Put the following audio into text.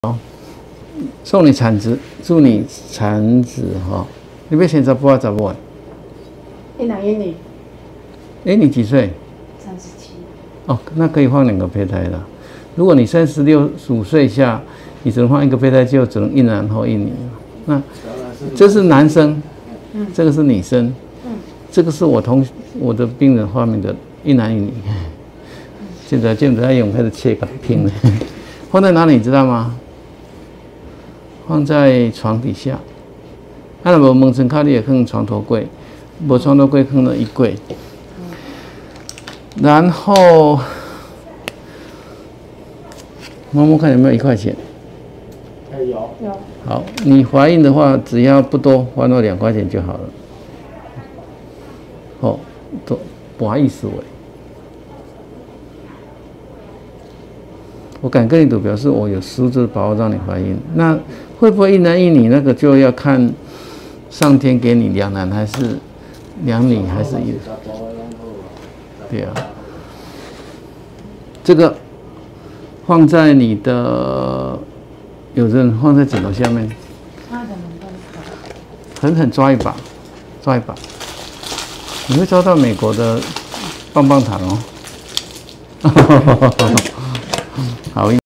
送你产子，祝你产子哈！你要生查甫啊查某？ 一男一女。 哎，你几岁 ？37。 哦，那可以放2个胚胎了。如果你35岁以下，你只能放1个胚胎，就只能一男或一女。那这是男生，这个是女生，这个是我的病人画面的一男一女。现在用开始切给拼了，放在哪里你知道吗？放在床底下。啊，无门床卡你也放床头柜，无床头柜放了衣柜。然后摸摸看有没有1块钱。 有。 好，你怀孕的话，只要不多，还我2块钱就好了。哦，都不好意思喂。我敢跟你赌，表示我有十足的把握让你怀孕。那会不会一男一女？那个就要看上天给你2男还是2女还是1？对啊，这个放在你的，有人放在枕头下面，狠狠抓一把，你会抓到美国的棒棒糖哦。好。